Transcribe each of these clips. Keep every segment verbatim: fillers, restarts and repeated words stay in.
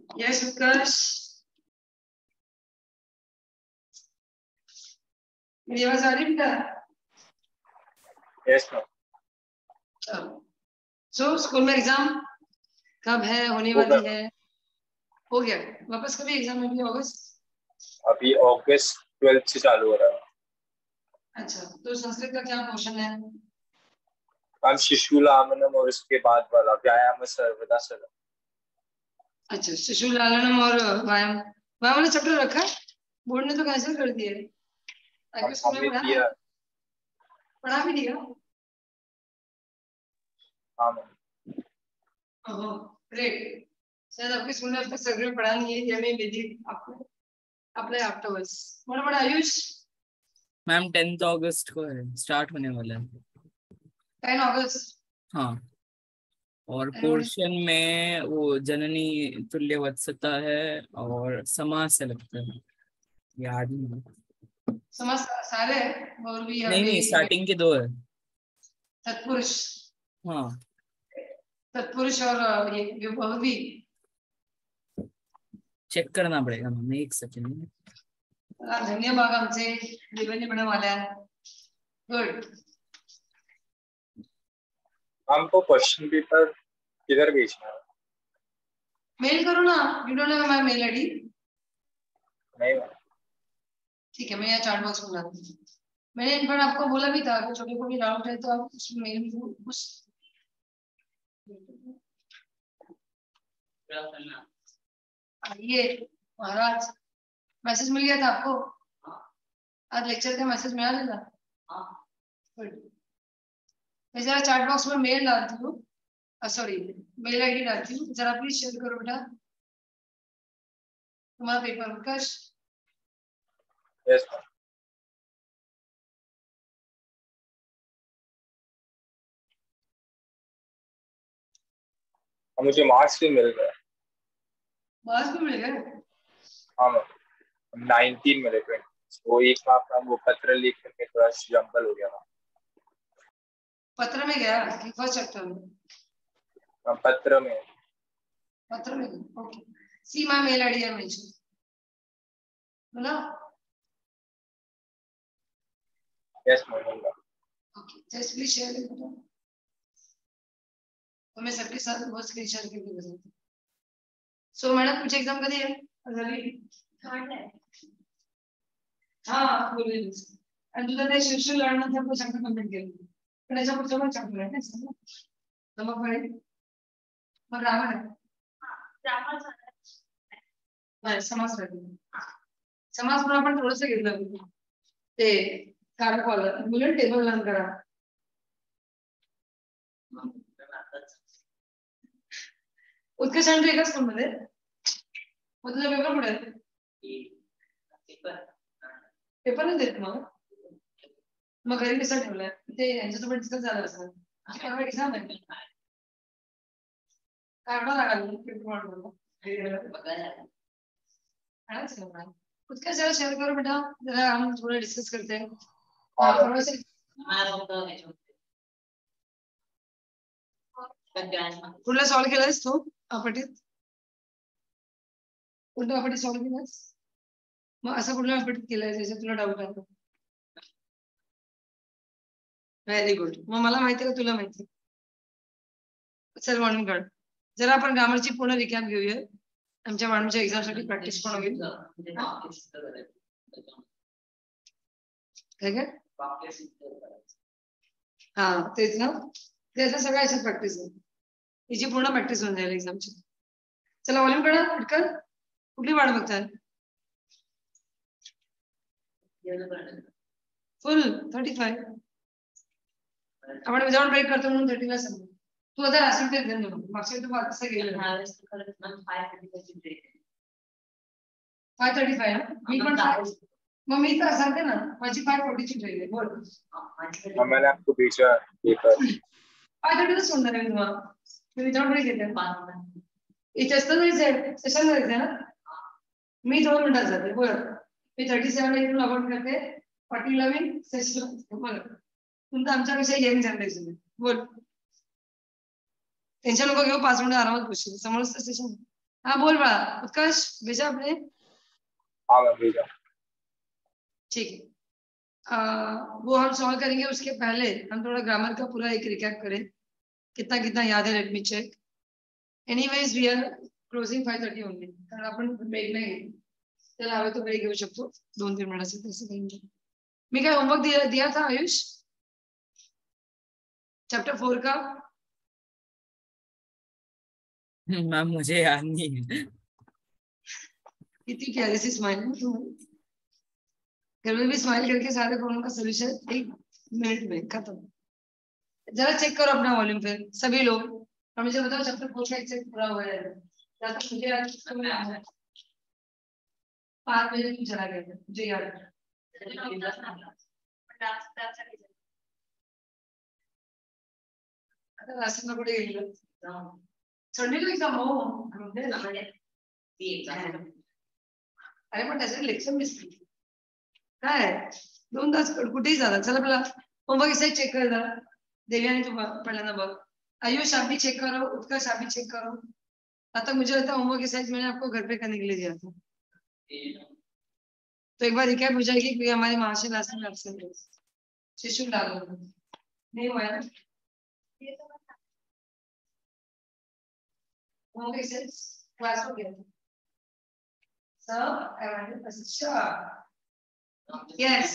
Yes, Utkarsh. मेरी आवाज आ रही है बेटा? Yes, ma'am. So, स्कूल में एग्जाम कब है, होने वाली है? हो गया? वापस कभी एग्जाम में भी अगस्त? अभी अगस्त ट्वेल्थ से चालू हो रहा है। अच्छा, तो संस्कृत का क्या पोर्शन है? हम शिशुलालनम और उसके बाद वाला व्यायाम सर्वदा सदा। अच्छा, शिशुलालनम और व्यायाम व्यायाम वाला चैप्टर रखा है? बोर्ड ने तो कैंसिल कर दिया है। हम हमने दिया, पढ़ा भी दिया। हाँ मैम। Oh great. शायद आपके स्कूल में अब तक सर्वे पढ़ा नहीं है, ये मैं भेजी आपको अप्लाई आफ्टरवर्ड्स। बड़ा बड़ा आयुष मैम टेंथ अगस्त को है, स्टार्ट होने वाला है। टेन अगस्त। हाँ, और पोर्शन में वो जननी तुल्य वत्सता है और समास से लगता है, याद नहीं। समाज सारे और भी नहीं नहीं, स्टार्टिंग के दो है। तत्पुरुष। हाँ, तत्पुरुष और ये विभक्ति चेक करना पड़ेगा मैम, एक सेकंड। धन्यवाद हमसे रिवेन्यू बनने वाला है। गुड। हमको क्वेश्चन पेपर किधर भेजना है? मेल करो ना, you don't have my mail ID? नहीं मैम। ठीक है, मैं यहाँ चैट बॉक्स में डाल दूँगी। मैंने इन पर आपको बोला भी था कि छोटे को भी डाउट है तो आप उसमें मेल भी कुछ आइए। महाराज मैसेज मिल गया था आपको? आज लेक्चर का मैसेज मिला था? हाँ, मैं जरा चैट बॉक्स में मेल डालती हूँ, सॉरी मेल आईडी डालती हूँ, जरा प्लीज शेयर करो बेटा तुम्हारा पेपर। Utkarsh yes ma'am. मुझे मार्क्स भी मिल गए। मार्क्स भी मिल गए? हाँ मैम, नाइनटीन मिले ट्वेंटी। वो एक मार्क वो पत्र लिख करके थोड़ा जंबल हो गया था। पत्र में गया कि फर्स्ट चैप्टर में? पत्र में। पत्र में, okay. See my mail ID है मेंशन, बोला? Yes ma'am. Okay, just please share it बेटा, तो मैं सबके साथ बहुत स्क्रीन शेयर करके भेज दूँ। सो मैडम कुछ एग्जाम का दिया है? हाँ बोलिए। आणि तुझं ते शिक्षण लढणं त्या चॅप्टर कंप्लीट केलं, पण याच्या पुढचं पण चॅप्टर आहे ना, तर मग काय मग ग्रामर आहे? नाही, समास राहते। समास पण आपण थोडंसं घेतलं ते कारक वाला, मुलं टेबल लर्न करा। उत्कर्ष आणि एका स्कूल मध्ये मग तुझा पेपर कुठे आहे? पेपर नाही देत मग? मग घरी कसं ठेवलंय ते? यांच्यासोबत डिस्कस झालं असं काय एक्झाम आहे काढा लागला पेपर उसका जरा शेयर करो बेटा, जरा हम थोड़ा डिस्कस करते हैं। थोड़ा सा कुठला सॉल्व केलास तू आपटीत? कुठला आपटीत सॉल्व केलास? मग असं कुठला आपटीत केलाय ज्याच्यात तुला डाऊट आहे? व्हेरी गुड, मग मला माहिती आहे का तुला माहिती? चल म्हणून काढ जरा, आपण ग्रामरची पूर्ण रिकॅप घेऊया, आमच्या मॅडमच्या एक्झाम साठी प्रॅक्टिस पण होईल। काय काय? हा तेच ना, त्याचं सगळं याच्यात प्रॅक्टिस आहे, हिची पूर्ण प्रॅक्टिस होऊन जाईल एक्झामची। चला वॉल्यूम काढा पटकन, कुठली वाट बघताय? फुल थर्टी फाईव्ह आपण विदाउट ब्रेक करतो म्हणून थर्टी ला सांगू। तू आता असेल ते देऊन देऊ, मागच्या वेळी तू असं गेलं फाय थर्टी फाय ना, मी पण मग मी तर सांगते ना माझी फाय फोर्टीची ट्रेन आहे। बोल मैंने आपको भेजा पेपर। फाय थर्टीला सोडणार आहे तुम्हाला, मी विदाउट ब्रेक घेते। इथे असतं जायचंय सेशन जायचंय ना, मी दोन मिनिटात जाते। बोल मी थर्टी सेवन ला इथून लॉग आउट करते, फोर्टीला मी सेशन बोल। तुमचं आमच्यापेक्षा यंग जनरेशन आहे। बोल टेन्शन नको घेऊ, पाच मिनिट आरामात बसशील, समोरच सेशन हाँ बोल रहा उत्कर्ष, भेजा आपने? हाँ मैं भेजा। ठीक है, आ, वो हम सॉल्व करेंगे। उसके पहले हम थोड़ा ग्रामर का पूरा एक रिकैप करें, कितना कितना याद है। Let me check. Anyways we are closing five thirty only, कारण आपण ब्रेक नाही घेतली. त्याला हवे तो ब्रेक घेऊ शकतो दोन तीन मिनिटाचा, तसं काही नाही. मी काय होमवर्क दिया दिया था आयुष चैप्टर फोर का? मैम मुझे याद नहीं है। कितनी प्यारी सी स्माइल है तुम्हारी, घर में भी स्माइल करके सारे प्रॉब्लम का सोल्यूशन एक मिनट में खत्म. जरा चेक करो अपना वॉल्यूम फिर सभी लोग, और मुझे बताओ चैप्टर फोर का एक चेक पूरा हुआ है? जहाँ तक मुझे याद है पाँच बजे तुम चला गया था, मुझे याद है. आता राशन कुठे गेलं? संडेला एग्जाम हो. अरे पण त्याचे लेक्चर मिस केली काय, दोन तास कुठेही झाला. चला मला होमवर्क इसे चेक कर जरा. देव्याने तू पहिल्यांदा बघ. आयुष आप भी चेक करो, उत्कर्ष आप भी चेक करो. आता मुझे लगता है होमवर्क एक्सरसाइज मैंने आपको घर पे करने के लिए दिया था, तो एक बार रिकैप हो जाएगी क्योंकि हमारे महाशय लास्ट में एब्सेंट है. शिशु डालो नहीं हुआ है ना होमवर्क एक्सरसाइज क्लास हो गया था सब अराउंड. अच्छा यस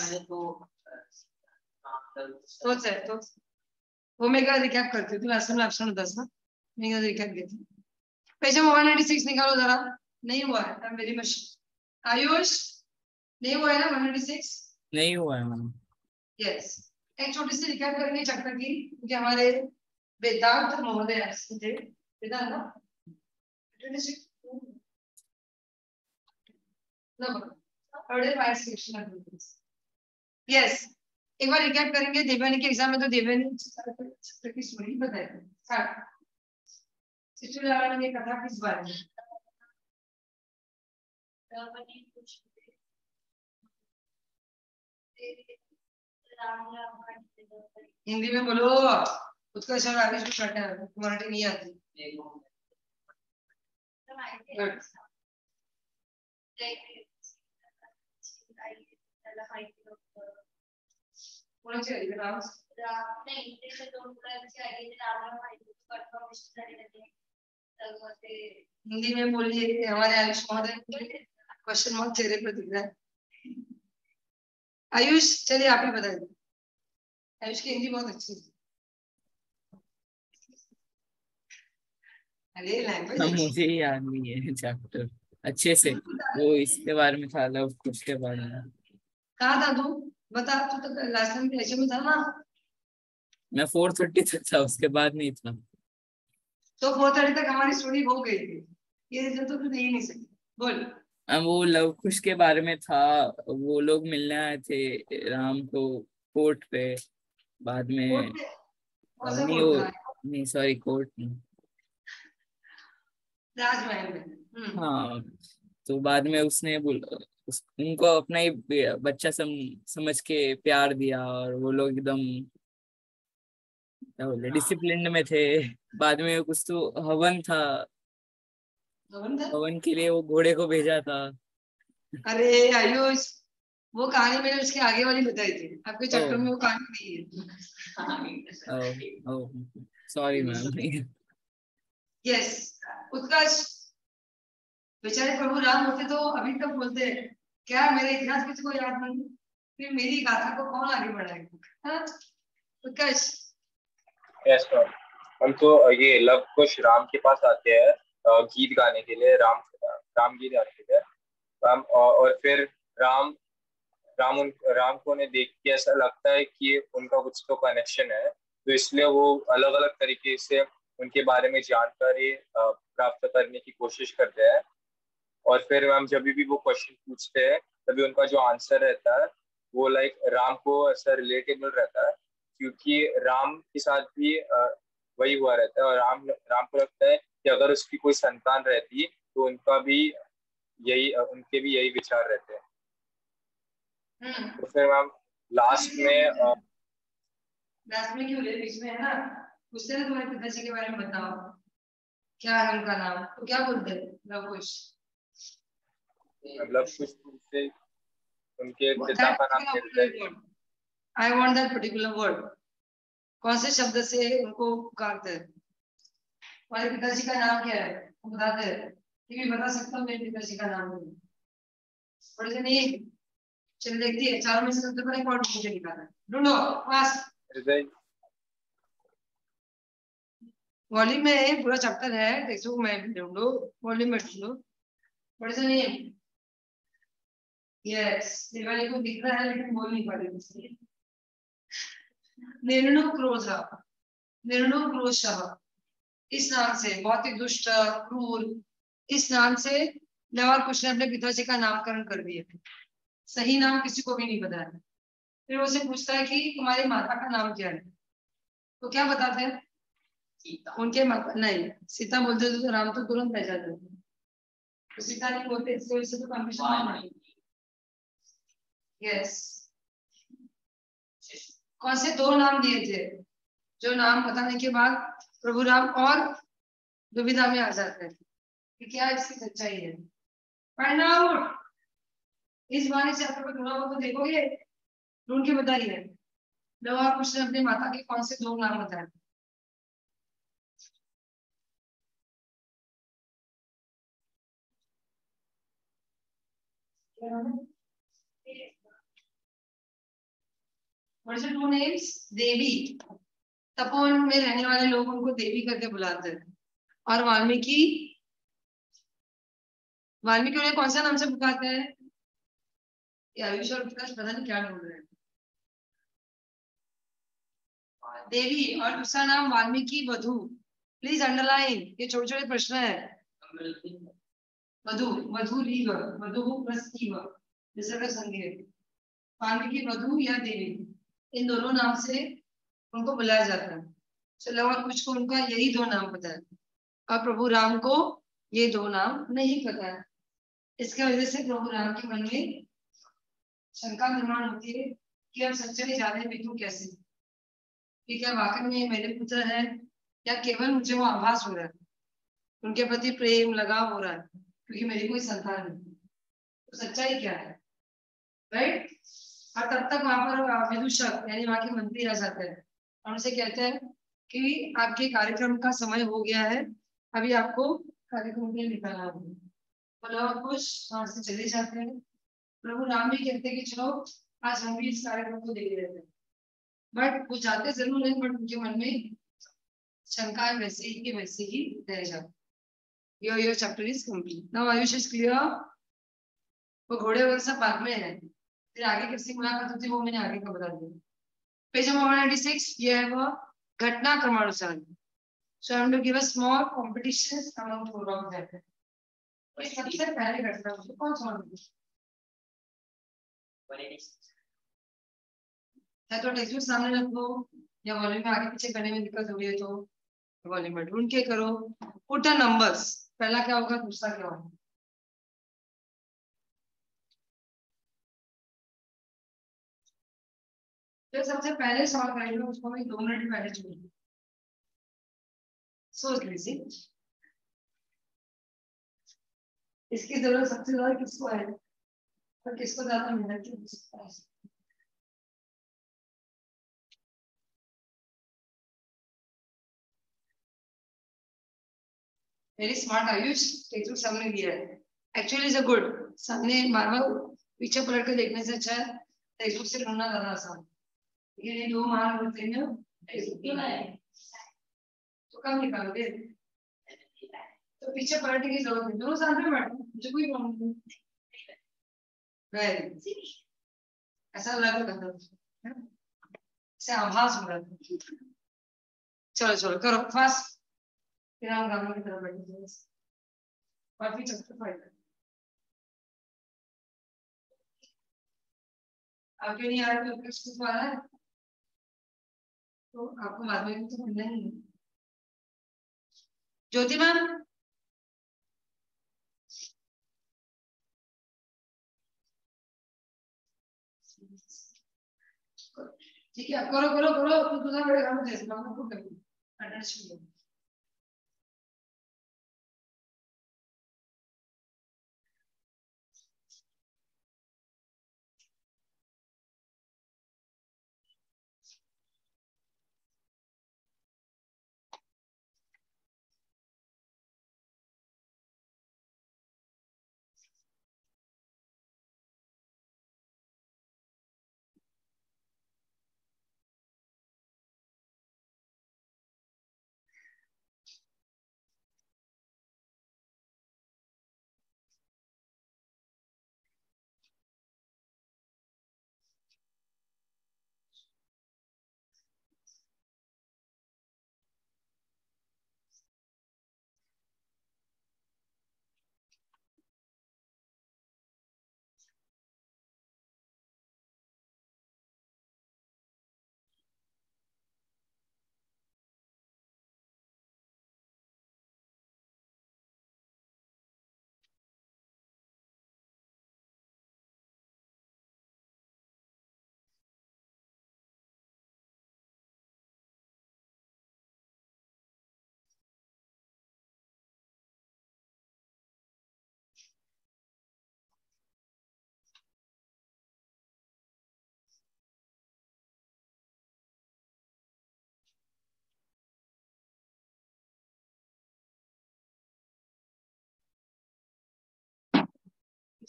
तोच आहे तोच. वो मैं एक रिकैप करती हूँ. तू लास्ट में एब्सेंट होतास ना, मैं एक रिकैप घेती. Page number one ninety six निकालो जरा. नहीं हुआ है, I am very much. Ayush नहीं हुआ है ना वन नाइंटी सिक्स? नहीं हुआ है मैम. यस, एक छोटी सी रिकैप करेंगे चैप्टर की, क्योंकि हमारे वेदांत महोदय थे. वेदांत ना यस, एक बार रिकैप करेंगे. देवयानी के एग्जाम में तो देवयानी चैप्टर की स्टोरी बताई थी. स्टार्ट. शिशुलाल ने कथा किस बारे में? हिंदी में बोलो. उसका शब्द आगे कुछ करना है, मराठी नहीं आती. गुड. कोणाची आली का नाव? नाही त्याच्या दोन मुलांची आली ते रामाला माहिती कन्फर्मेशन झाली त्याने. तर ते हिंदी में बोलिए. हमारे आयुष महोदय क्वेश्चन मार्क चेहरे पर दिख रहा है. आयुष चलिए आप ही बताइए. आयुष की हिंदी बहुत अच्छी है. अरे लैंग्वेज हम मुझे याद नहीं है चैप्टर अच्छे से. वो इसके बारे में था, लव कुश के बारे में. कहा था तू? बता. तू तो लास्ट टाइम ऐसे में था ना. मैं फोर थर्टी तक था, उसके बाद नहीं था. तो फोर थर्टी तक हमारी स्टोरी हो गई थी. ये रिजल्ट तो तू दे ही नहीं सकती. बोल. वो लव कुश के बारे में था. वो लोग मिलने आए थे राम को कोर्ट पे. बाद में कोर्ट पे? कौन सा नहीं कोर्ट वो था? नहीं सॉरी कोर्ट नहीं. राजमहल में. हाँ, तो बाद में उसने बोल उस, उनको अपना ही बच्चा सम, समझ के प्यार दिया, और वो लोग एकदम क्या बोले डिसिप्लिन में थे. बाद में कुछ तो हवन था, हवन था? हवन के लिए वो घोड़े को भेजा था. अरे आयुष, वो कहानी मैंने उसके आगे वाली बताई थी. आपके चैप्टर ओ में वो कहानी नहीं है. Oh oh sorry ma'am. Yes. Utkarsh, बेचारे प्रभु राम होते तो अभी तक बोलते क्या मेरे इतिहास किसी को याद नहीं, फिर मेरी गाथा को कौन आगे बढ़ाएगा? उत्कर्ष. Yes ma'am. हम तो ये लव कुश राम के पास आते हैं गीत गाने के लिए, राम राम गीत गाने के लिए. राम और फिर राम राम उन राम को उन्हें देख के ऐसा लगता है कि उनका कुछ तो कनेक्शन है, तो इसलिए वो अलग अलग तरीके से उनके बारे में जानकारी प्राप्त करने की कोशिश करते हैं. और फिर मैम जब भी वो क्वेश्चन पूछते हैं तभी उनका जो आंसर रहता है वो लाइक राम को ऐसा रिलेटेबल रहता है, क्योंकि राम के साथ भी वही हुआ रहता है. और राम राम को लगता है कि अगर उसकी कोई संतान रहती तो उनका भी यही उनके भी यही विचार रहते हैं. तो फिर मैम लास्ट में लास्ट में क्यों ले बीच में है ना, उससे ना तुम्हारे पिताजी के बारे में बताओ क्या है उनका नाम, तो क्या बोलते हैं लव कुश? लव कुश से उनके पिता का नाम निर्दय। I want that particular word. कौन से शब्द से उनको पुकारते हैं? हमारे पिताजी का नाम क्या है वो बताते हैं। ये भी बता सकता हूँ मेरे पिताजी का नाम नहीं, बड़े से नहीं। चलिए देखती है, चारों में से सबसे पहले कौन मुझे निकाला है, ढूंढो पास। हृदय। वॉल्यूम में पूरा चैप्टर है, देखो मैं भी ढूंढो, वॉल्यूम में ढूंढो, बड़े से नहीं है। यस, दिवाली को दिख रहा है लेकिन बोल नहीं पा रही। निर्णु क्रोध, निर्णु क्रोशः, इस नाम से बहुत ही दुष्ट क्रूर, इस नाम से लव कुश ने अपने पिताजी का नामकरण कर दिया। सही नाम किसी को भी नहीं पता है। फिर उसे पूछता है कि तुम्हारी माता का नाम क्या है, तो क्या बताते हैं? उनके माता नहीं, सीता बोलते तो राम तो तुरंत बह जाते हैं, तो सीता नहीं बोलते, इसकी वजह से तो कंफ्यूजन नहीं। यस, कौन से दो नाम दिए थे जो नाम बताने के बाद प्रभु राम और दुविधा में आ जाते हैं कि क्या इसकी सच्चाई है? Find out. इस बारे से आप थोड़ा बहुत तो देखोगे, ढूंढ के बताइए। लव कुश ने अपनी माता के कौन से दो नाम बताए? What is the two names? देवी, तपोवन में रहने वाले लोग उनको देवी करके बुलाते हैं। और वाल्मीकि, वाल्मीकि उन्हें कौन सा नाम से पुकारते हैं? आयुष और प्रकाश पता नहीं क्या ढूंढ रहे हैं। देवी और दूसरा नाम वाल्मीकि वधु। प्लीज अंडरलाइन, ये छोटे छोटे प्रश्न है। वधु, वधु रीव, वधु प्लस ईव, विसर्ग संज्ञा। वाल्मीकि वधु या देवी, इन दोनों नाम से उनको बुलाया जाता है। चलो और कुछ को उनका यही दो नाम पता है, और प्रभु राम को ये दो नाम नहीं पता है। इसके वजह से प्रभु राम के मन में शंका निर्माण होती है कि अब सच्चाई जाने बितू कैसे, कि क्या वाकई में मेरे पुत्र है या केवल मुझे वो आभास हो रहा है, उनके प्रति प्रेम लगाव हो रहा है क्योंकि मेरी कोई संतान नहीं, तो सच्चाई क्या है, राइट? और तब तक वहां पर विदूषक यानी वहां के मंत्री आ जाते हैं और उनसे कहते हैं कि आपके कार्यक्रम का समय हो गया है, अभी आपको कार्यक्रम के लिए निकलना होगा। तो कुछ वहां से चले जाते हैं। प्रभु राम भी कहते हैं कि चलो आज हम भी इस कार्यक्रम को देख लेते हैं, बट वो जाते जरूर नहीं, बट उनके मन में शंका वैसे ही के वैसे ही रह जाते। Your your chapter is complete now. Ayush is clear? वो घोड़े वगैरह सब बाद में है, फिर आगे किससे मुलाकात होती है वो मैंने आगे का बता दिया। पेज नंबर one ninety-six, ये है वो घटना क्रमानुसार। So I'm going to give a small competitions among four of them. सबसे पहले घटना कौन सा है? तो टेक्स्ट बुक सामने रखो या वॉल्यूम में आगे पीछे करने में दिक्कत हो रही है तो वॉल्यूम में ढूंढ के करो। पुट द नंबर्स, पहला क्या होगा दूसरा क्या होगा। तो सबसे पहले सवाल करेंगे उसको मैं दो मिनट पहले छोड़ूंगी, सोच लीजिए इसकी जरूरत सबसे ज्यादा किसको है और किसको ज्यादा मेहनत की आवश्यकता है। वेरी स्मार्ट आयुष, टेक्स्ट सामने दिया है, एक्चुअली इज अ गुड। सामने बार बार पीछे पलट कर देखने से अच्छा है टेक्स्ट बुक से ढूंढना ज्यादा आसान। ये दो मान होते हैं तो कम निकालोगे, तो पीछे पलटने की जरूरत नहीं, दोनों साथ में बैठो, मुझे कोई प्रॉब्लम नहीं। ऐसा लग रहा था, ऐसे आभास हो रहा था। चलो चलो करो फास्ट, फिर हम गाने की तरफ बढ़ेंगे। काफी चैप्टर फाइव आपके नहीं आ रहा है, कुछ आ रहा है तो आपको बाद में तो पढ़ना ही है। ज्योति मैम ठीक है, करो करो करो, तो दूसरा बड़े काम जैसे हम लोग को करेंगे।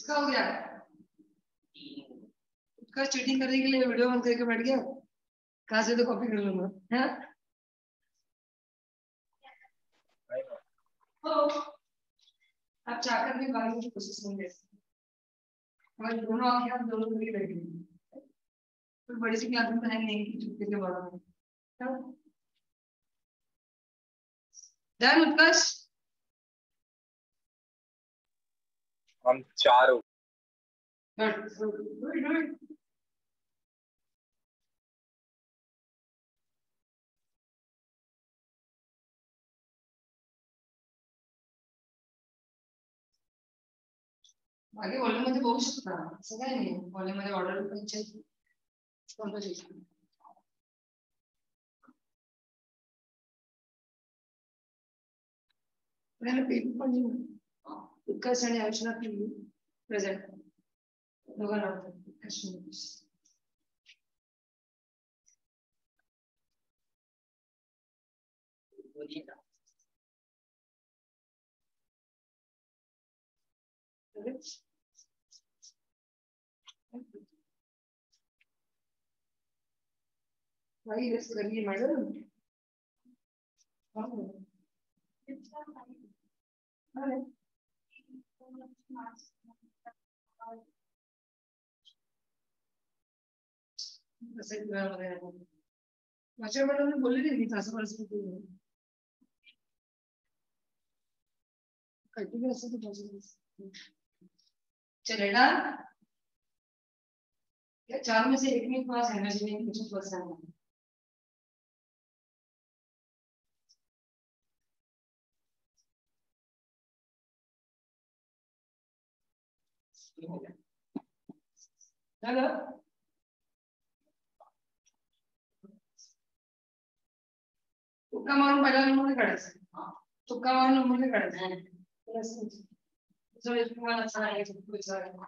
इसका हो गया, उसका चीटिंग करने के लिए वीडियो बंद करके बैठ गया, कहाँ से तो कॉपी कर लूंगा है। तो आप चाहकर भी भागने की कोशिश नहीं कर सकते, हमारे दोनों आंखें आप दोनों मिली बैठी हैं, तो बड़ी सी क्लास में तो है नहीं कि चुपके के बड़ा में। डन उत्कर्ष, हम चार हो। Good good good. बाकी वॉल्यूम मध्ये बघू शकता, असं काही नाही, वॉल्यूम मध्ये ऑर्डर पंचायत कॉम्पोजिशन. आपल्याला पेपर पण उत्कर्ष आणि अर्चना प्रेझेंट दोघांना क्वेश्चन. वही रेस्ट करिए मैडम. अरे माझ्या मॅडम बोलले नाही असं परिस्थिती चलेगा. या चार में से एक में पास एनर्जी नहीं कुछ पर्सन चलो. तुक्का मारून पहिला नंबर काढायचा, तुक्का मारून नंबर काढायचा. जो तुम्हाला सांगायचं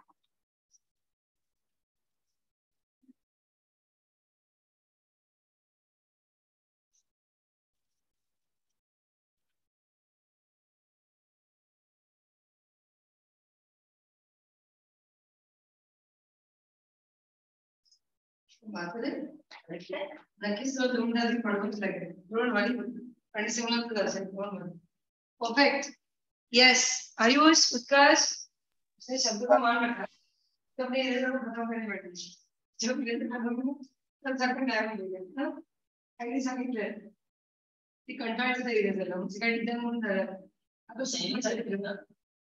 नक्कीच तो दोन तास पडवूच लागेल. बरोबर वाली आणि सिंगल असेल. बरोबर परफेक्ट. यस आयुष उत्कर्ष से शब्द का मान रखा तो अपने इधर को खत्म करने बैठे जब इधर खत्म तब जाकर टाइम मिलेगा ना. काही सांगितलं ती कंटाळाचं तरी झालं म्हणजे काही डिझाईन म्हणून झालं आता सगळं चालेल ना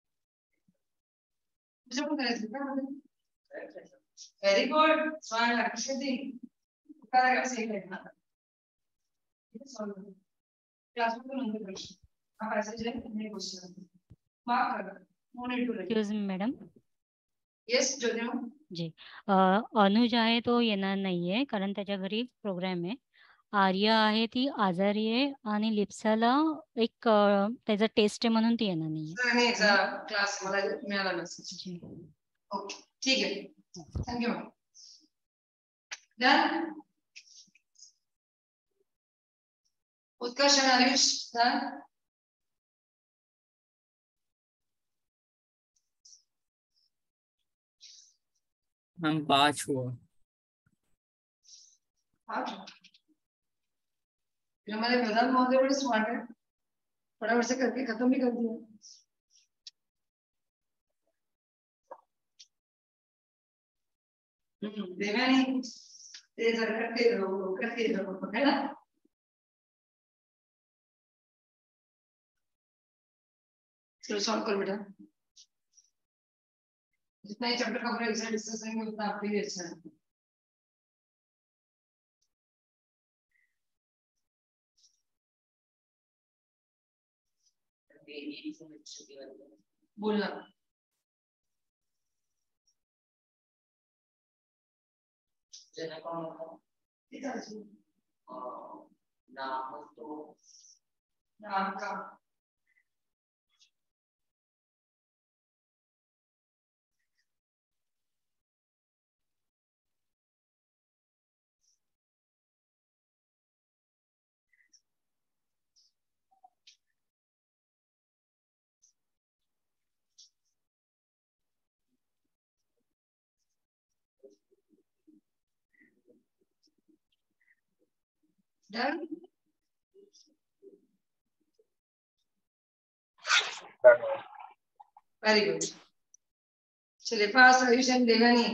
तुझं पण करायचं का. व्हेरी गुड स्वान अक्षती काय काय सही करना क्लास में नंबर क्वेश्चन आप ऐसे जो है क्वेश्चन मार्क कर monitor to excuse me madam. Yes Jyotima ji uh, Anuj आहे तो येणार नाहीये कारण त्याच्या घरी प्रोग्राम आहे. आर्या आहे ती आजारी आहे आणि लिप्साला एक अ, त्याचा टेस्ट आहे म्हणून ती येणार नाहीये. नाही क्लास मला मिळाला मेसेज. जी ओके ठीक आहे thank you. Done. Utkarsh and Ayush done. हम पांच हुआ. हमारे प्रधान महोदय बड़े स्मार्ट है, फटाफट से करके खत्म भी कर दिया. हम्म देवानी ते जर करते रहो करते रहो है ना. चलो सॉल्व कर बेटा. जितना ही चैप्टर का पूरा एग्जाम डिस्कस करेंगे उतना आपके लिए अच्छा है. बोलना नाम तो नाम का डन वेरी गुड। चलिए fast Ayush and Devani.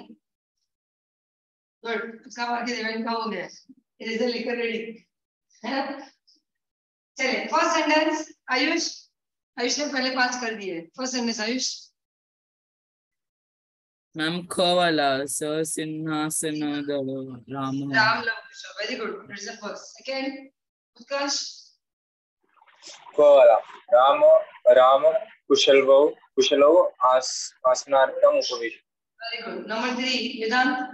Good. उसका बाकी देवानी का हो गया। इट इज लिखकर रेडी है ना। चलिए फर्स्ट सेंटेंस आयुष। आयुष ने पहले पांच कर दिए। First sentence Ayush. मैम ख वाला स सिंहासन गढ़ Ram Ram Lav Kush. Very good. It's the first. Second Utkarsh. क वाला राम राम कुशलवो कुशलो आस आसनार्थम उपविश। Very good. Number three Vedant.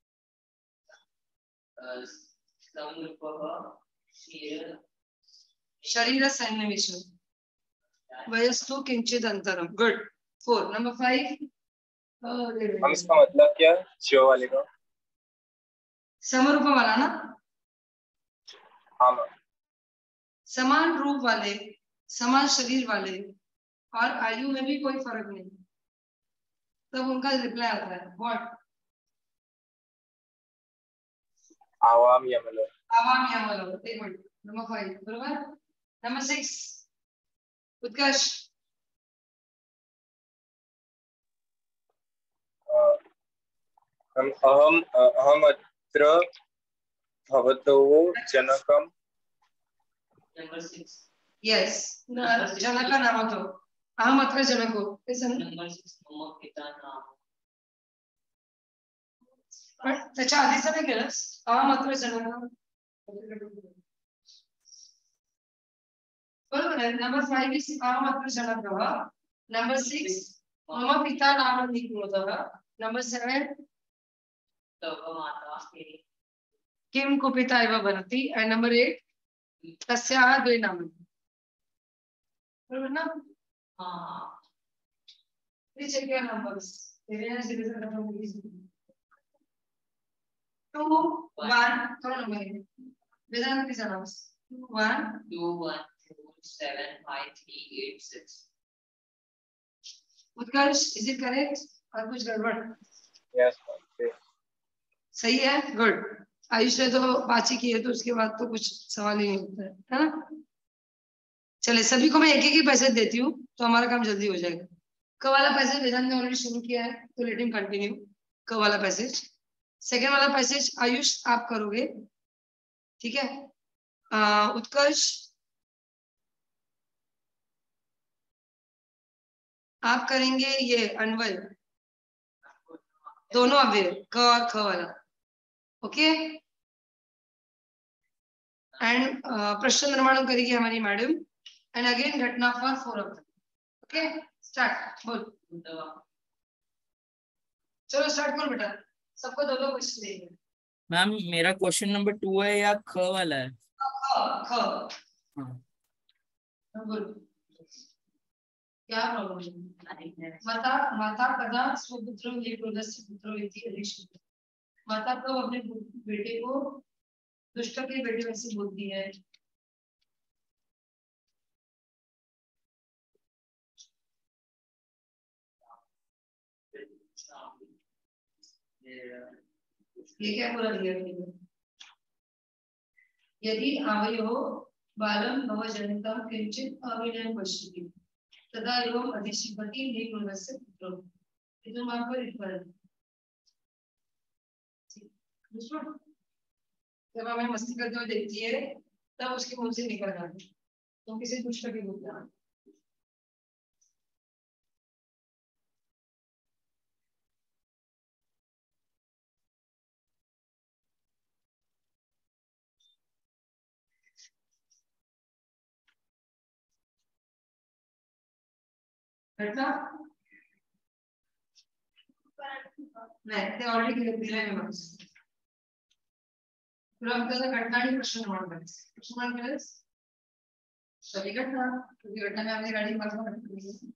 शरीर सन्निवेश वयस्तु किंचित अंतरम। गुड। फोर। नंबर फाइव हम इसका मतलब क्या है जो वाले का? समरूप वाला ना। हाँ मैम। समान रूप वाले, समान शरीर वाले और आयु में भी कोई फर्क नहीं, तब उनका रिप्लाई आता है व्हाट? आवाम यमलो। आवाम यमलो। एक मिनट। नंबर फाइव बरोबर। Number six Utkarsh. हम अहम अहम अत्र भवतोः जनकम। Number six. यस जनक नाम तो अहम अत्र जनको। नंबर सिक्स मम पिता नाम। पण त्याच्या आधीचं नाही केलंस अहम अत्र जनक बरोबर आहे। नंबर फाइव इज अहम अत्र जनकः। नंबर सिक्स मम पिता नाम निकुतः। नंबर सेवन तव माता किम कुपिता इव बनति। एंड नंबर एट तस्याः द्वे नामानि। बरोबर ना। हाँ please check your numbers. Two one थोड़ा नंबर है Vedant please announce. One two one two seven five three eight six. Utkarsh is it correct और कुछ गड़बड़? यस सही है। गुड। आयुष ने तो पांच ही किए तो उसके बाद तो कुछ सवाल ही नहीं होता है, है ना। चले सभी को मैं एक एक ही पैसेज देती हूँ तो हमारा काम जल्दी हो जाएगा। क वाला पैसेज वेदांत ने ऑलरेडी शुरू किया है तो लेट हिम कंटिन्यू। क वाला पैसेज। सेकेंड वाला पैसेज आयुष आप करोगे, ठीक है। आ, उत्कर्ष आप करेंगे ये अन्वय, दोनों अव्यय क और ख वाला। ओके। एंड प्रश्न निर्माण करेगी हमारी मैडम। एंड अगेन घटना for four of them. Okay start. बोल। चलो स्टार्ट करो बेटा। सबको दो दो क्वेश्चन देंगे। मैम मेरा क्वेश्चन नंबर टू है या ख वाला है? ख ख हाँ बोल। क्या प्रॉब्लम है? माता माता कदा स्वपुत्र लेप्रोदस्य पुत्रो इति अधिष्ठित। माता कब अपने बेटे को दुष्ट के बेटे में से बोलती है? ये क्या पूरा दिया है? यदि आवयो बालम भवजनितं किंचित अविनयं पश्यति तदा एवं अधिष्ठिपति लेप्रोदस्य पुत्रो। ये तो मां पर इक्वल है। जब हमें मस्ती करते हुए देखती है तब उसके मुंह से निकल जाता है तो किसी दुष्ट के बोलना। घटना नहीं ते ऑलरेडी दिले है मार्क्स। फिर हम कहते हैं घटना ही प्रश्न निर्माण करें। प्रश्न निर्माण करें सभी घटना क्योंकि घटना में हमने गाड़ी मार्क्स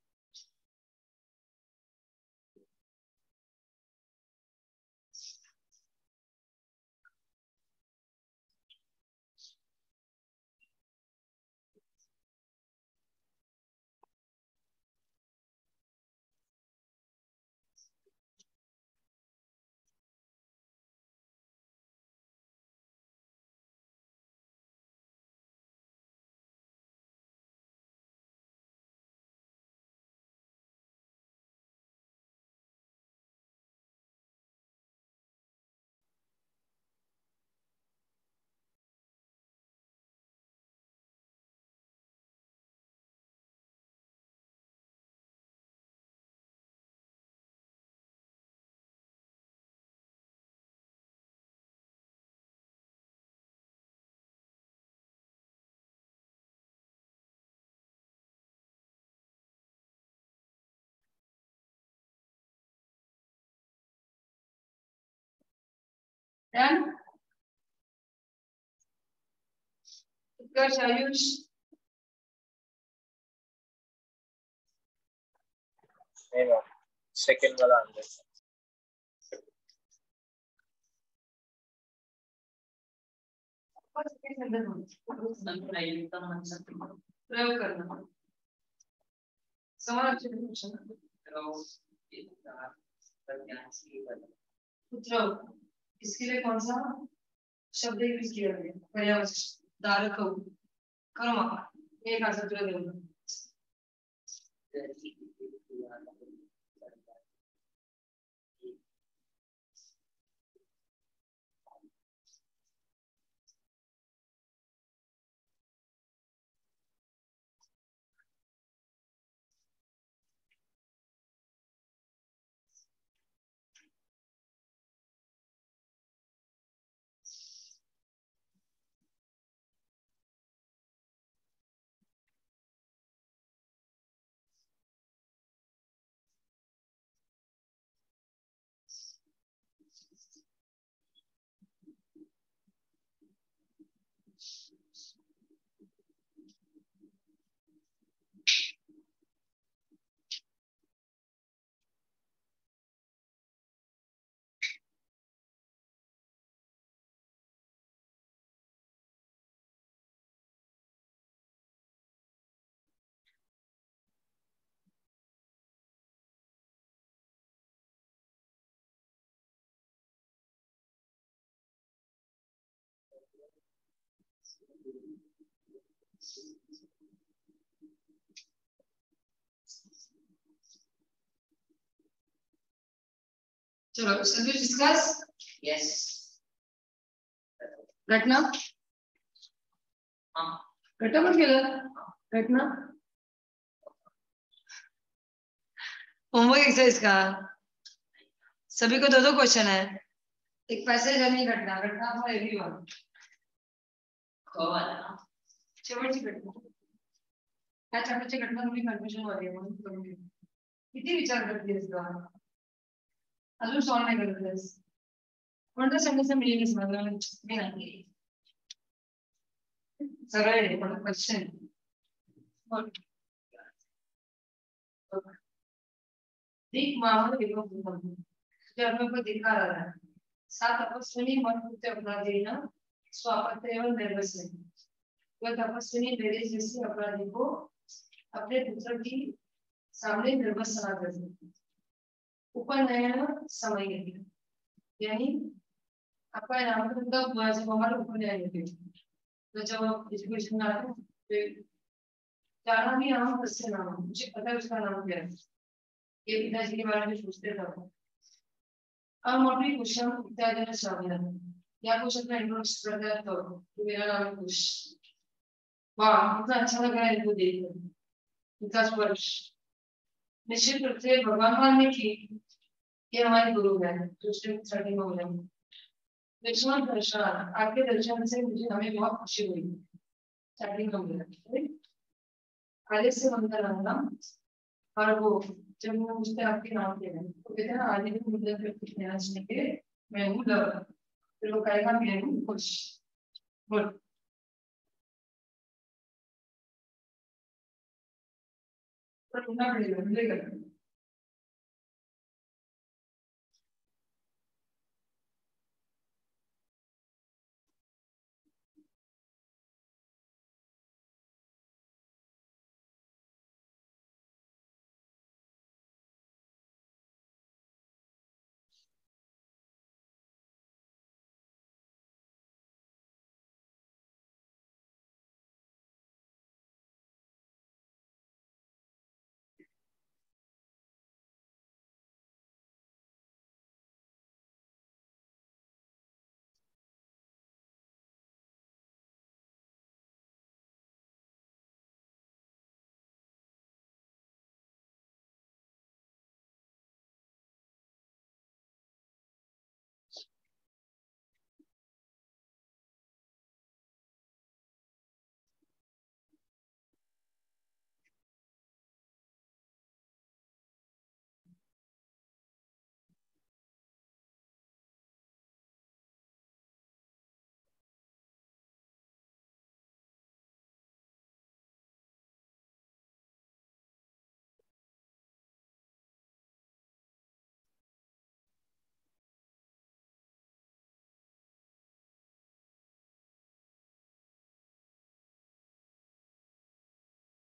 डन। उत्कर्ष, आयुष, नहीं मैम, सेकंड वाला आंसर। प्रयोग करना। सवाल अच्छे क्वेश्चन। पुत्र, इसके लिए कौन सा शब्द यूज किया गया? पर्यावरण, धारक, कर्म, एक आंसर तो देगा। चलो, shall we discuss? Yes. घटना, हाँ, घटना मत केलं घटना होमवर्क एक्सरसाइज का सभी को दो दो क्वेश्चन है। एक पैसेज यानी घटना, घटना फॉर एवरीवन। शेवटची घटना, त्या चॅप्टरची घटना तुम्ही कन्फ्युजन मध्ये आहे म्हणून करून घेऊ। किती विचार करतेस का? अजून सॉल्व नाही करतेस? कोणत्या सेंटेन्सचा मीनिंग समजला मी नाही? सरळ आहे पण क्वेश्चन देख मामला देखो जब मैं को दिखा रहा है सात तपस्विनी मन कुत्ते अपराधी ना स्वापत्र एवं निर्वस है। वह तपस्विनी मेरे जैसे अपराधी को अपने पुत्र की सामने निर्वस सना करती उपनयन समय है, यानी आपका नाम मतलब जब हमारे उपनयन होते तो जब एजुकेशन ना हो तो जाना भी नाम किससे नाम मुझे पता है उसका नाम क्या है। ये पिताजी के बारे में सोचते थे। अब मोटी क्वेश्चन पिताजी ने शामिल या कुछ अपना इंट्रोडक्शन करता है तो मेरा नाम है कुश। वाह कितना अच्छा लग रहा है इनको देखकर। विकास वर्ष निश्चित रूप से भगवान मान ने की ये हमारे गुरु है जो स्टेप थर्टी में हो जाएंगे। विश्वास दर्शन आपके दर्शन से मुझे हमें बहुत खुशी हुई। स्टार्टिंग कम मिला आगे से मंदिर रहना और वो जब वो मुझसे आपके नाम के हैं तो कहते हैं आगे भी मुद्दे पे कुछ नया सुन के मैं हूँ लव फिर वो कहेगा मैं हूँ खुश बोल पर उतना बढ़ेगा मिलेगा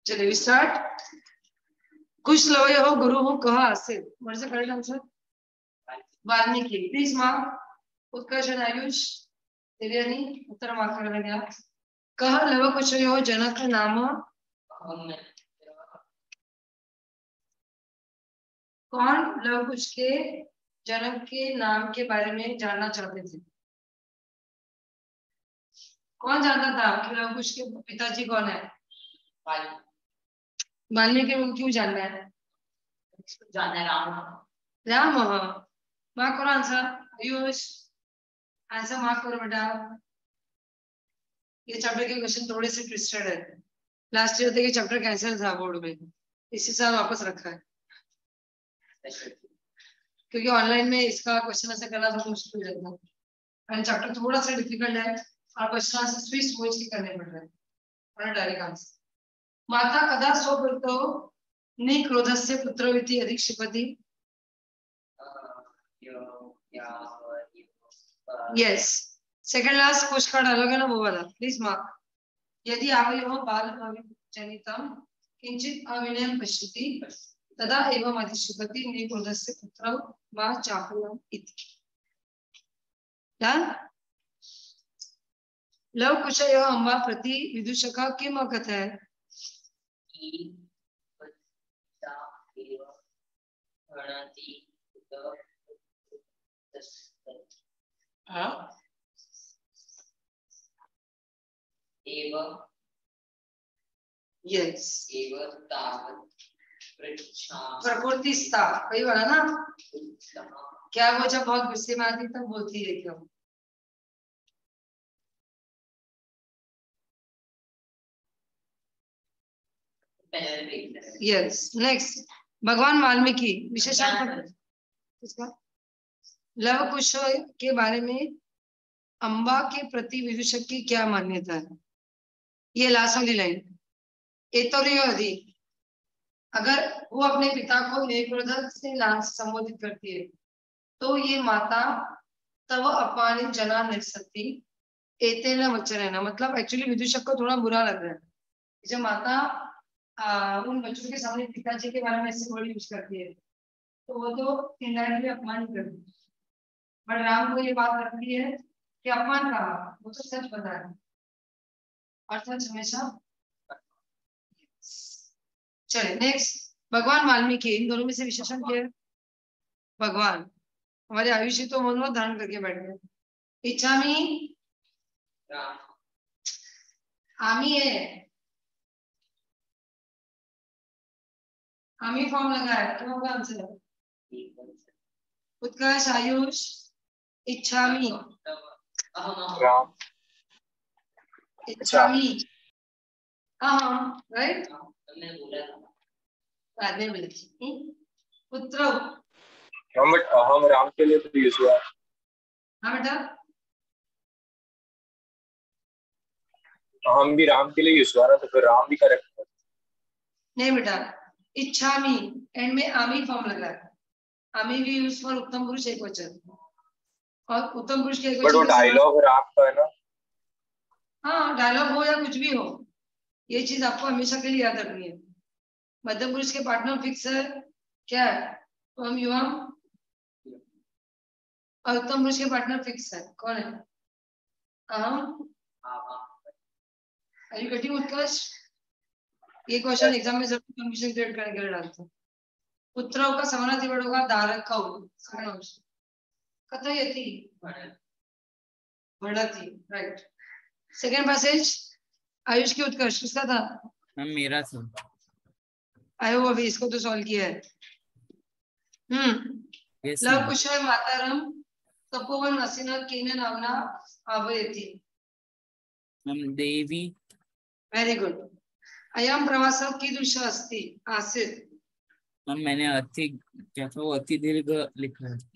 चलिए स्टार्ट। कुछ लवय हो गुरु हो कहा आसित। What is the correct answer? Valmiki. Please mark. Utkarsh and Ayush Devyani उत्तर मार्क कर गया। कह लव कुछ हो जनक नाम। कौन लव कुश के जनक के नाम के बारे में जानना चाहते थे? कौन जानता था कि लव कुश के पिताजी कौन है? वाल्मीकि को क्यों जानना है? जानना है राम। राम मार्क करो आंसर। आयुष आंसर मार्क करो बेटा। ये चैप्टर के क्वेश्चन थोड़े से ट्विस्टेड है। लास्ट ईयर तक ये चैप्टर कैंसिल था बोर्ड में, इसी साल वापस रखा है क्योंकि ऑनलाइन में इसका क्वेश्चन ऐसे करना थोड़ा मुश्किल हो जाता है। एंड चैप्टर थोड़ा सा डिफिकल्ट है और क्वेश्चन आंसर स्विच सोच के करने पड़ रहे हैं और डायरेक्ट आंसर। माता कदा स्वपुत्रो नि क्रोधस्य पुत्रोविति अधिक्षिपति। Yes second last post card अलग है ना वो वाला। Please mark. यदि आवयोः बाल जनितम किंचित अविनयं पश्यति तदा एवं अधिक्षिपति नि क्रोधस्य पुत्रौ वा चापलम् इति। डन। लव कुशयोः अम्बा प्रति विदूषकः किम् अकथयत्? यस प्रकृतिस्था कई वाला ना। क्या वो जब बहुत गुस्से में आती तब बोलती है क्यों? Yes next. भगवान वाल्मीकि विशेषण इसका लव कुश के बारे में अम्बा के प्रति विदूषक की क्या मान्यता है? ये लास्ट वाली लाइन एतोरियोधि। अगर वो अपने पिता को निर्क्रोध से संबोधित करती है तो ये माता तव अपमानित जना निसती एतेन वचनेन। मतलब एक्चुअली विदूषक को थोड़ा बुरा लग रहा है जब माता आ, उन बच्चों के सामने पिताजी के बारे में ऐसे वर्ड यूज करती है तो वो तो इनडायरेक्टली अपमान करती है। बट राम को ये बात लगती है कि अपमान कहा, वो तो सच बता है और सच हमेशा। चलिए नेक्स्ट। भगवान वाल्मीकि इन दोनों में से विशेषण क्या है? भगवान। हमारे आयुषी तो मनोरथ धारण करके बैठ गए। इच्छामी आमी है, आमी फॉर्म लगा है तो होगा आंसर। उत्कर्ष आयुष इच्छामी राम इच्छामी। हाँ राइट बाद में बोली थी। पुत्र हम बट हम राम के लिए तो यूज हुआ। हाँ बेटा हम भी राम के लिए यूज हुआ ना तो फिर राम भी करेक्ट है। नहीं बेटा इच्छामी एंड में आमी फॉर्म लगा है। आमी भी यूज फॉर उत्तम पुरुष एक वचन और उत्तम पुरुष के एक वचन। बट वो डायलॉग राम का है ना। हाँ डायलॉग हो या कुछ भी हो ये चीज आपको हमेशा के लिए याद रखनी है। मध्यम पुरुष के पार्टनर फिक्स है क्या है? तो हम युवम। और उत्तम पुरुष के पार्टनर फिक्स है कौन है? अहम। Are you getting Utkarsh? ये क्वेश्चन एग्जाम में जरूर कंफ्यूजन क्रिएट करने के लिए डालते हैं। पुत्रों का समानार्थी वर्ड होगा धारक का होगा कथयति बढ़ती। राइट। सेकंड पैसेज आयुष की उत्कर्ष किसका था? मैम मेरा था। आयो अभी इसको तो सॉल्व किया है। हम्म yes, लव कुशल मातारम तपोवन असिना केन नामना आवयति। हम देवी। Very good. अयम प्रवास कीदृश अस्ति आसीत्। मैम मैंने अति क्या था वो अति दीर्घ लिखा है।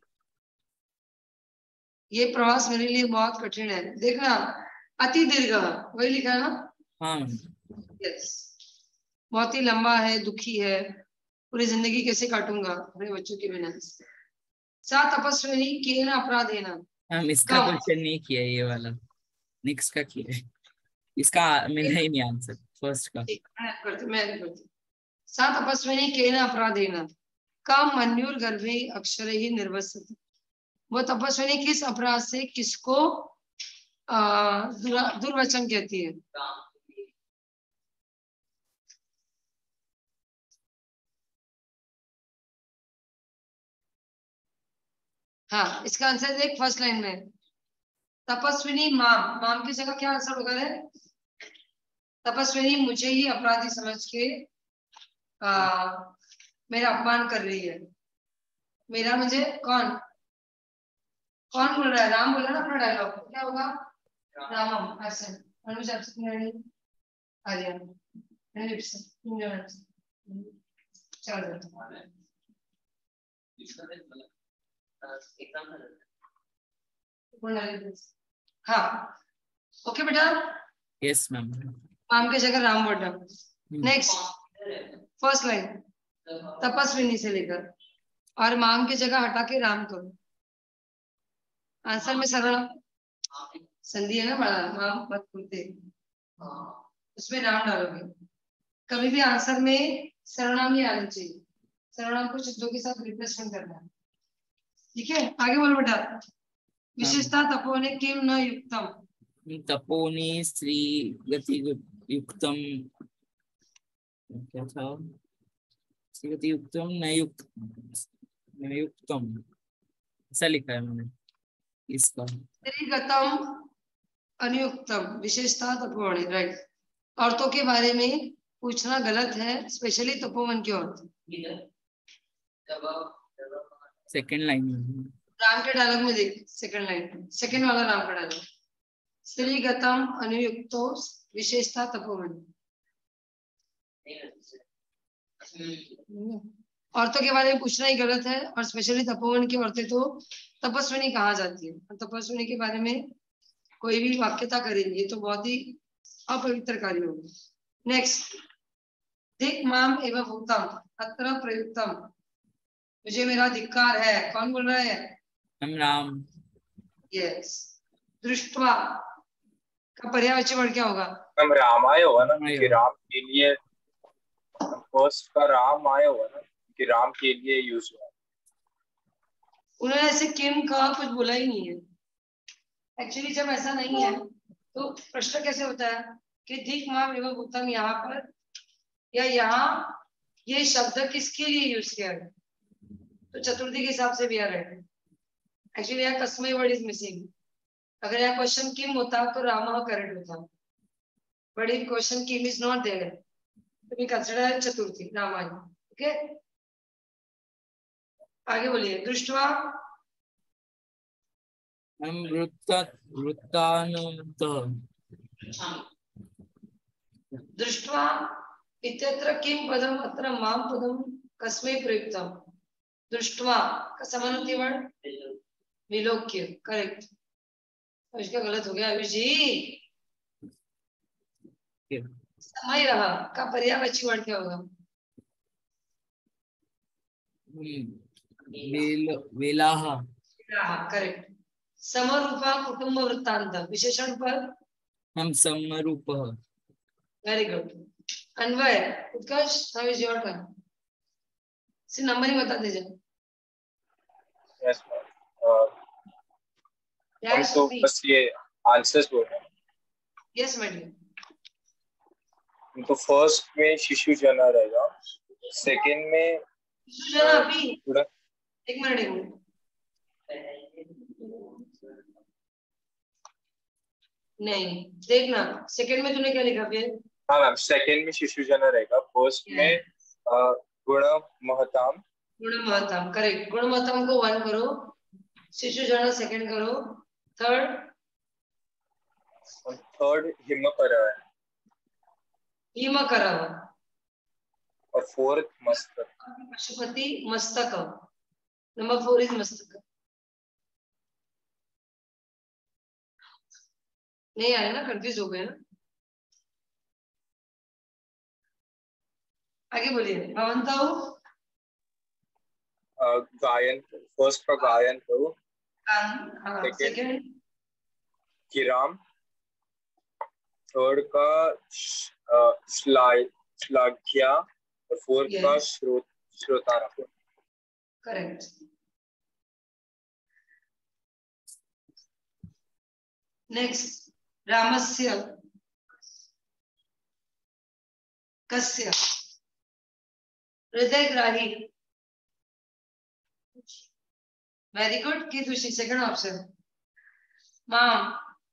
ये प्रवास मेरे लिए बहुत कठिन है देखना। अति दीर्घ वही लिखा है ना? हाँ यस बहुत ही लंबा है दुखी है पूरी जिंदगी कैसे काटूंगा अपने बच्चों के बिना। सात अपस्विनी केन अपराधेन। हम इसका क्वेश्चन नहीं किया ये वाला नेक्स्ट का किया है। इसका मिला ही नहीं आंसर फर्स्ट का। ठीक, मैं करती मैं करती सा तपस्विनी केन अपराधेन काम मन्युर गर्भे अक्षर ही निर्वसति। वो तपस्विनी किस अपराध से किसको आ, दुर्वचन कहती है? हाँ, इसका आंसर देख फर्स्ट लाइन में तपस्विनी माम, माम की जगह क्या आंसर होगा है? तपस्विनी मुझे ही अपराधी समझ के आ, मेरा अपमान कर रही है। मेरा मुझे कौन कौन बोल रहा है? राम बोला ना अपना डायलॉग, क्या होगा? रामम ऐसे अनुज आर्या हाँ ओके बेटा। Yes ma'am. माम की जगह राम बोल रहा। नेक्स्ट फर्स्ट लाइन तपस्विनी से लेकर और माम की जगह हटा के राम करो। आंसर में सरल संधि है ना, बड़ा माम मत बोलते, उसमें नाम डालोगे। कभी भी आंसर में सर्वनाम ही आना चाहिए, सर्वनाम को शब्दों के साथ रिप्लेसमेंट करना है। ठीक है, आगे बोलो बेटा। विशेषता तपोने किम न युक्तम। तपोनी स्त्री गति युक्तम, क्या था? स्त्री गति युक्तम न युक्त न युक्तम ऐसा लिखा है मैंने इसका। स्त्रीगतम अनुयुक्तम विशेषता तपोवनी, राइट। औरतों के बारे में पूछना गलत है, स्पेशली तपोवन की औरत। सेकंड लाइन राम के डायलॉग में देख, सेकंड लाइन सेकंड वाला राम का डायलॉग। स्त्रीगतम अनुयुक्तो विशेषता तपोवन। औरतों के बारे में पूछना ही गलत है, और स्पेशली तपोवन की औरतें तो तपस्विनी कहा जाती है। और तपस्विनी के बारे में कोई भी वाक्यता करेंगे तो बहुत ही अपवित्र कार्य होगा। नेक्स्ट धिक माम एवं भूतम अत्र प्रयुक्तम। मुझे मेरा धिक्कार है, कौन बोल रहा है? हम राम। यस। दृष्टवा का पर्यायवाची वर्ड क्या होगा? हम राम आए होगा ना कि राम के लिए, फर्स्ट का राम आया होगा ना कि राम के लिए यूज हुआ। उन्होंने ऐसे किम का कुछ बोला ही नहीं है। एक्चुअली जब ऐसा नहीं है तो प्रश्न कैसे होता है कि धिक माम एवं भूतम यहाँ पर या यहाँ ये शब्द किसके लिए यूज किया है? तो चतुर्थी के हिसाब से भी आ रहा है। एक्चुअली यहाँ कस्मई वर्ड इज मिसिंग। अगर यहाँ क्वेश्चन किम होता तो रामा करेक्ट होता, बट इफ क्वेश्चन किम इज नॉट देयर तो वी कंसीडर चतुर्थी रामायण। ओके, आगे बोलिए। दृष्टवा हम वृत्ता वृत्तानुतः। दृष्टवा इत्यत्र किम पदम अत्र माम पदम कस्मै प्रयुक्तम। दृष्टवा का समानार्थी वर्ड विलोक्य, करेक्ट। और इसका गलत हो गया अभी जी। समय रहा का पर्यायवाची वर्ड क्या होगा? वेल वेलाह। करेक्ट। समरूपा कुटुंब वृत्तांत विशेषण पर हम समरूप। Very good. अन्वय Utkarsh, now is your turn. See number ही बता दीजिए। यस मैम, तो बस ये आंसर्स बोल रहे हैं। Yes madam. तो फर्स्ट में शिशु जना रहेगा, सेकंड में शिशु जना अभी एक मिनट एक मिनट नहीं देखना, सेकंड में तूने क्या लिखा फिर? हाँ मैम, सेकंड में शिशु जना रहेगा, फर्स्ट में गुण महताम। गुण महताम, करेक्ट। गुण महताम को वन करो, शिशु जना सेकंड करो, थर्ड थर्ड हिम करा है, हिम करा, और फोर्थ मस्तक। पशुपति मस्तक, नंबर फोर इज मस्तक। नहीं आया ना, कंफ्यूज हो गए ना? आगे बोलिए। भवंताओ गायन, फर्स्ट का गायन करो, सेकंड किराम, थर्ड का श्लाघ्या और फोर्थ का श्रोत श्रोतारा। करेक्ट। नेक्स्ट रामस्य कस्य हृदयग्राही। वेरी गुड कीदृशी सेकंड ऑप्शन। माम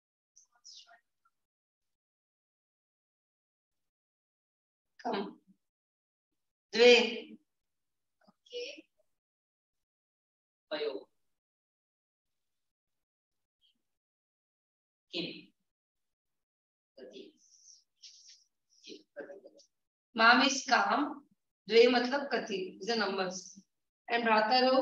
कम द्वे ओके पयो किम माम इज काम, द्वे मतलब कति इज अ नंबर्स एंड भ्रातरो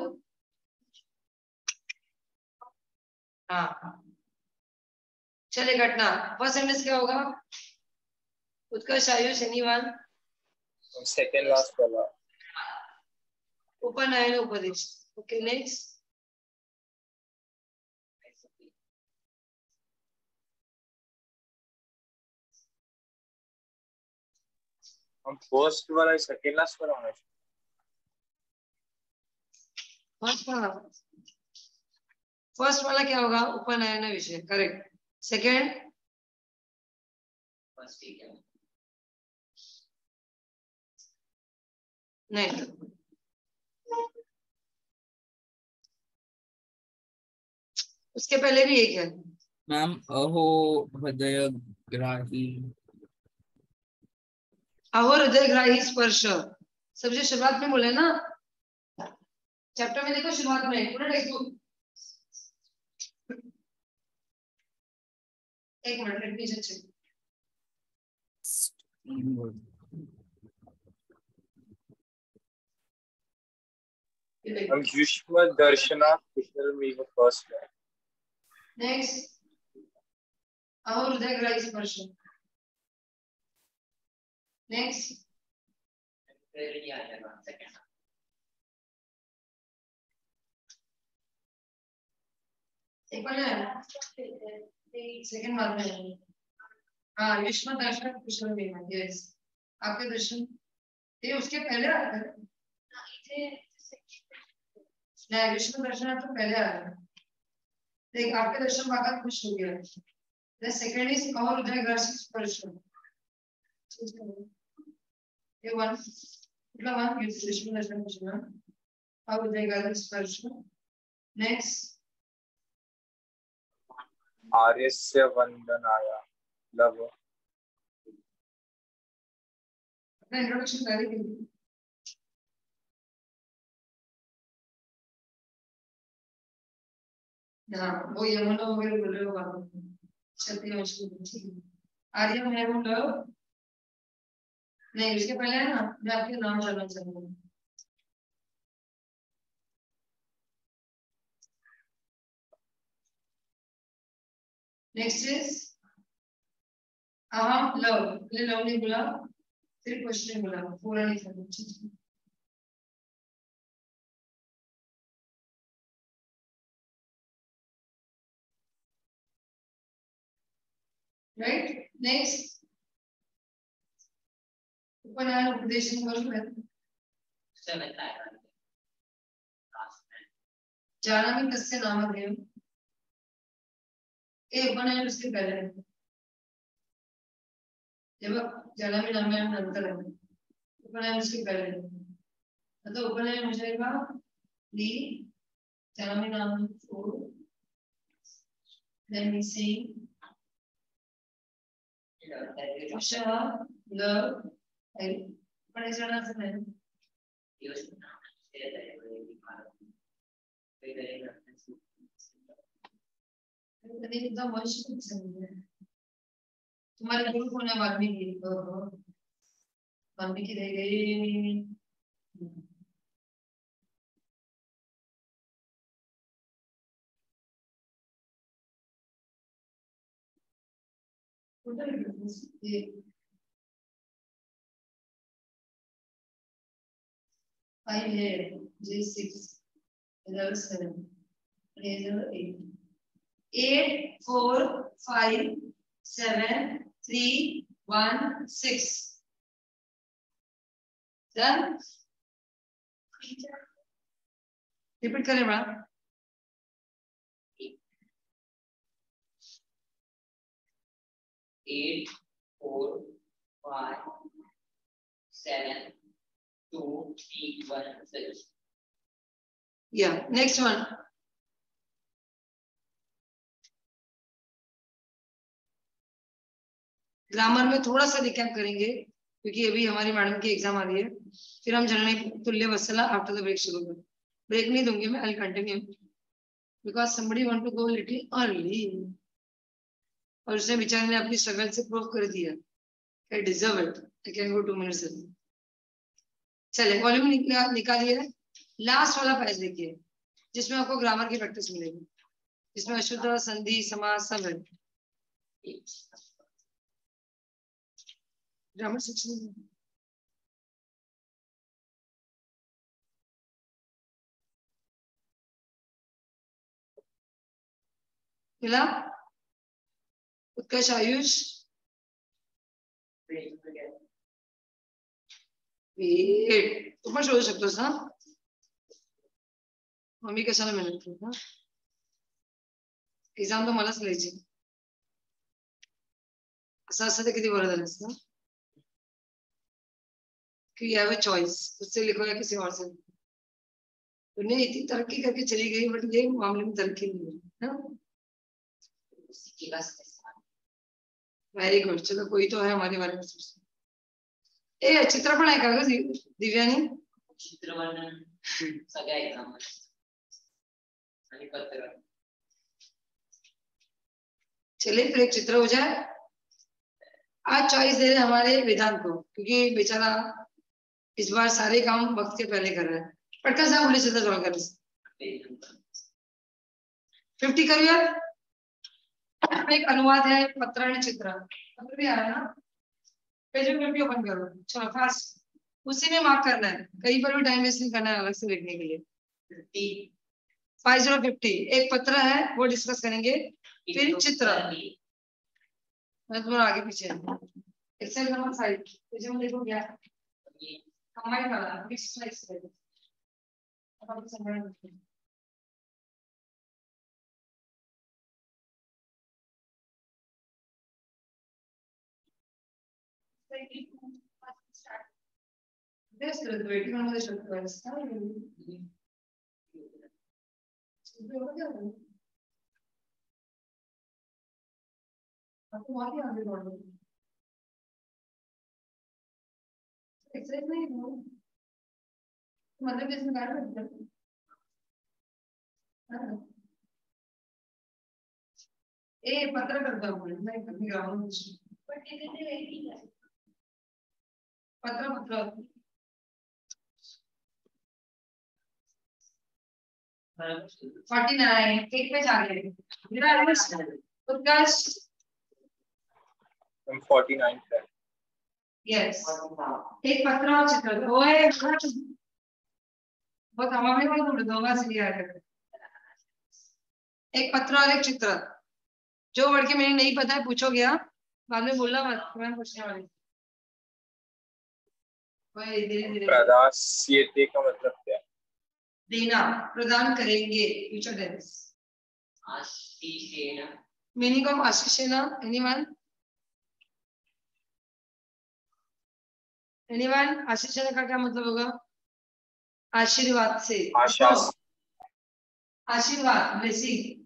हाँ चले घटना। फर्स्ट सेंटेंस क्या होगा? उत्कर्ष आयु शनिवार सेकंड लास्ट वाला उपनयन उपदेश। ओके नेक्स्ट हम फर्स्ट वाला सेकंड लास्ट वाला होना चाहिए। फर्स्ट वाला फर्स्ट वाला क्या होगा? उपनयन विषय। करेक्ट। सेकंड फर्स्ट ठीक है नहीं उसके पहले भी एक है मैम। अहो हृदयग्राही अहो हृदयग्राही स्पर्श। सबसे शुरुआत में बोले ना चैप्टर में, देखो शुरुआत में पूरा टेक्स्ट एक मिनट लेट मी जस्ट चेक। हम युष्म दर्शना कुशल में फर्स्ट है। नेक्स्ट अहो हृदयग्राही स्पर्श। नेक्स्ट फिर ये आ जाएगा सेकंड। एक बार सेकंड बार में हाँ युष्म दर्शन कुशल में। यस आपके दर्शन ये उसके पहले आता है ना। युष्म दर्शन तो पहले आ रहा है। देख आपके दर्शन पाकर खुश हो गया। द सेकंड इज अहो हृदयग्राही स्पर्श। ये वन मतलब वन युष्म दर्शन कुशल अहो हृदयग्राही स्पर्श। नेक्स्ट आर्यस्य वंदनाय लव। अपना इंट्रोडक्शन पहले कर दी। हाँ वो यमुना वगैरह बोल रहे हो आप क्षत्रिय वंश की बच्ची। आर्य है वो लव नहीं। उसके पहले है ना मैं आपके नाम जानना चाहूंगा। नेक्स्ट इज अहम लव। पहले लव नहीं बोला फिर क्वेश्चन बोला पूरा नहीं था। राइट। नेक्स्ट उपनयन उपदेश जानामि कस्य नामधेयम्। ए उपनयन उसके पहले जब जानामि नामधेयम् अंतर है। उपनयन उसके पहले मतलब उपनयन हो जाएगा ली जानामि नाम four then we see Usha love and what is your last name? एकदम वंश तुम्हारे गुरु को ना वाल्मीकि वाल्मीकि रह गए। five here, J six, another seven, another eight. Eight, four, five, seven, three one six. Done. Repeat करें madam. Eight four five seven two three one six. या next one. Grammar में थोड़ा सा रिकैप करेंगे क्योंकि अभी हमारी मैडम की एग्जाम आ रही है, फिर हम जननी तुल्य वत्सला आफ्टर द ब्रेक शुरू करें। ब्रेक नहीं दूंगी मैं, I continue because somebody want to go little early. और उसने बेचारे ने अपनी स्ट्रगल से प्रूव कर दिया, I deserve it, I can go two minutes early. चले वॉल्यूम निकाल निकालिए। लास्ट वाला पेज देखिए जिसमें आपको ग्रामर की प्रैक्टिस मिलेगी, जिसमें अशुद्ध संधि समास सब है। ग्रामर सेक्शन मिला। उत्कर्ष आयुष वेट तू पण शोधू शकतोस ना, मम्मी कशाला मेहनत करतो, एक्झाम तर मलाच लिहायची। असं असं तर किती बरं झालं असतं कि यू हैव अ चॉइस, उससे लिखो या किसी और से। दुनिया इतनी तरक्की करके चली गई बट ये मामले में तरक्की नहीं है ना। Very good. चलो कोई तो है हमारे बारे में सोचते। ए चित्र पण आहे का ग दिव्यानी? चित्रवर्णन सगळ्या एक्झाम आणि पत्र। चलिए फिर एक चित्र हो जाए। आज चॉइस दे रहे हमारे वेदांत को क्योंकि बेचारा इस बार सारे काम वक्त के पहले कर रहा है। पटकन से बोले चित्र सॉल्व कर। फिफ्टी करिए। एक अनुवाद है पत्र और चित्र, पत्र भी आ रहा है ना, पेज फिफ्टी ओपन करो। चलो फास्ट, उसी में मार्क करना है, कहीं पर भी टाइम वेस्ट नहीं करना है अलग से लिखने के लिए। फाइव जीरो फिफ्टी एक पत्र है वो डिस्कस करेंगे, फिर चित्र मैं थोड़ा आगे पीछे। एक्सेल नंबर फाइव पेज में देखो क्या कंबाइन वाला मिक्स स्लाइड्स है। अब आप समझ this is the waiting on the request. आपको वहां आगे बढ़ो। एक्सरसाइज नहीं हो मतलब इसमें गाड़ी लगता है। ए पत्र करता हूँ मैं कभी ग्राउंड पर कितने वेटिंग है पत्र पत्र फोर्टी नाइन एक पेज आगे मेरा उत्कर्ष हम फोर्टी नाइन पे यस एक पत्र और चित्र ओए बहुत हमारे को थोड़ा दोगा से लिया है। एक पत्र और एक चित्र, जो वर्ड के मैंने नहीं पता है पूछो गया बाद में बोलना मत, मैं पूछने वाली। ओए धीरे धीरे प्रदास्यते का मतलब क्या है? देना, प्रदान करेंगे, फ्यूचर टेंस। आशीषेण मीनिंग ऑफ आशीषेण एनीवन एनीवन आशीषेण का क्या मतलब होगा? आशीर्वाद से, आशा आशीर्वाद ब्लेसिंग।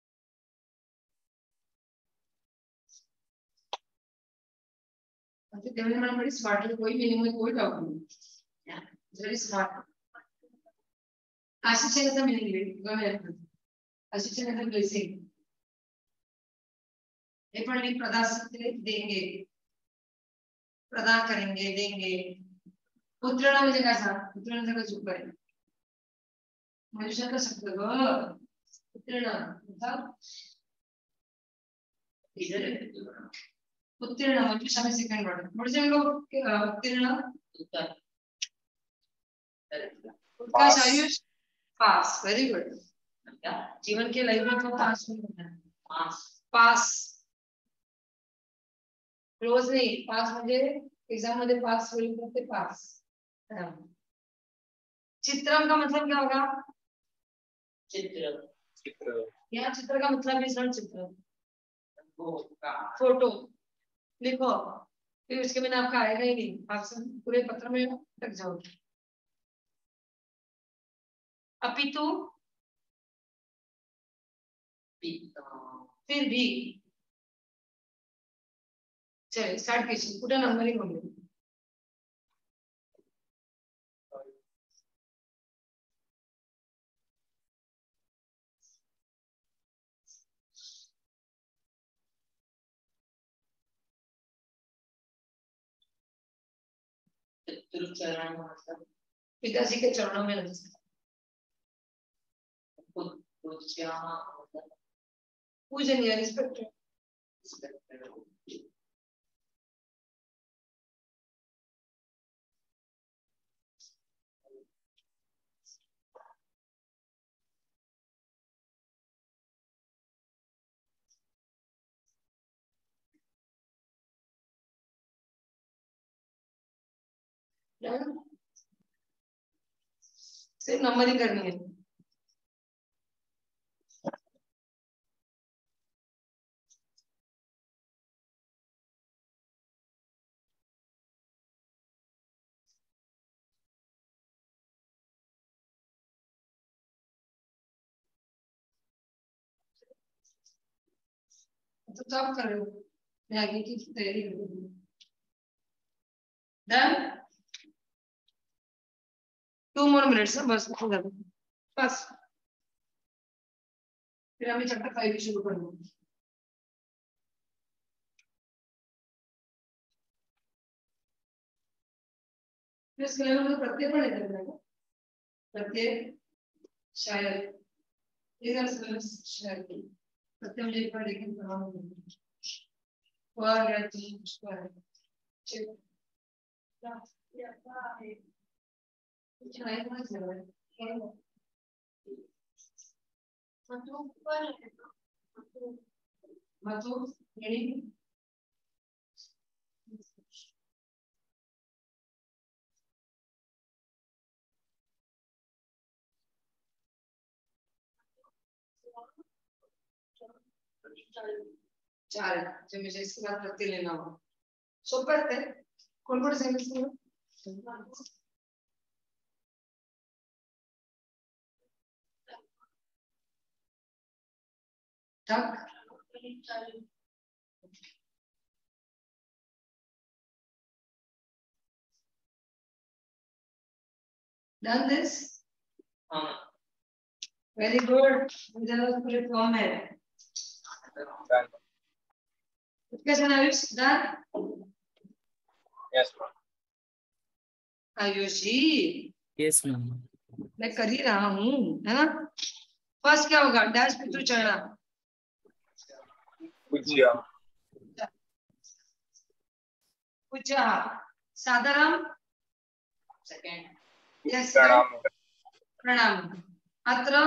अच्छा देवने मैडम बड़ी स्मार्ट है, कोई मीनिंग में कोई डाउट नहीं, वेरी स्मार्ट। आशीषेण का मीनिंग ले गमे आशीषेण का ब्लेसिंग ये पण नहीं प्रदान देंगे, प्रदान करेंगे, देंगे। पुत्रना म्हणजे काय सांग, पुत्रना सगळं चुक आहे मनुष्य का शब्द ग पुत्रना इधर उत्तीर्ण मनुष्य में सेकंड वर्ड म्हणजे लोग उत्तीर्ण उत्तर Utkarsh Ayush pass very good. जीवन के लाइफ में तो पास नहीं होना है, पास पास क्लोज नहीं, पास म्हणजे एग्जाम मध्ये पास होईल तर ते पास. चित्रम का मतलब क्या होगा? चित्र. चित्र. यहाँ चित्र का मतलब है चित्र, फोटो लिखो, फिर उसके बिना आपका आएगा ही नहीं, आप पूरे पत्र में लग जाओगे. अपितु फिर भी. चलिए स्टार्ट कीजिए, पूरा नंबरिंग होगी. पिताजी के चरणों में नमस्कार. पूजनीय रिस्पेक्ट. सिर्फ नंबरिंग करनी है. तो सब कर रहे हो, मैं आगे की तैयारी कर रही हूँ. डन. टू मोर मिनट्स बस बस, फिर हमें चैप्टर फाइव भी शुरू करना है. इसके लिए हम प्रत्यय पढ़े थे, प्रत्यय शायद इधर से शायद प्रत्यय मुझे एक बार लेकिन पढ़ा और या तीन स्क्वायर चेक या है कुछ नहीं समझ रहा है. मतलब पर मतलब रेडी. चार जो मुझे इसके बाद प्रत्यय लेना हो सोपं है. कौन कौन सांगितलं? टक done this. हाँ. Very good. मुझे पूरे फॉर्म है. कैसे नाविश done? Yes ma'am. आयुष जी. Yes ma'am. मैं कर ही रहा हूँ, है ना. फर्स्ट क्या होगा? डैश पितृ चरणा. पूज्य. पूज्य. साधारण. सेकंड. यस. प्रणाम. प्रणाम. अत्र